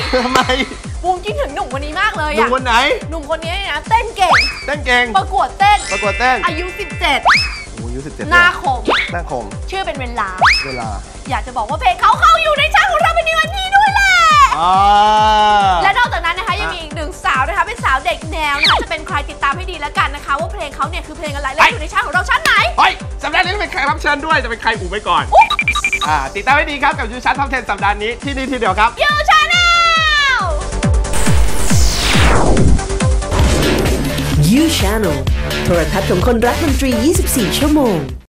ทำไมบูมคิดถึงหนุ่มคนนี้มากเลยหนุ่มคนไหนหนุ่มคนนี้นะเต้นเก่งประกวดเต้นอายุ17 อายุ17 หน้าคมชื่อเป็นเวลาอยากจะบอกว่าเพลงเขาเข้าอยู่ในชาร์ตของเราเป็นในวันนี้ด้วยแหละและนอกจากนั้นนะคะยังมีอีกหนึ่งสาวนะคะเป็นสาวเด็กแนวนะคะจะเป็นใครติดตามให้ดีแล้วกันนะคะว่าเพลงเขาเนี่ยคือเพลงอะไรและอยู่ในชาร์ตของเราชาร์ตไหนสัปดาห์นี้เป็นใครรับเชิญด้วยจะเป็นใครอุบไว้ก่อนติดตามให้ดีครับกับยูชาร์ตท็อป 10 สัปดาห์นี้ที่นี่ทีเดียวครับยูชาแนลยูชาแนลโทรทัศน์ของคนรักดนตรี 24 ชั่วโมง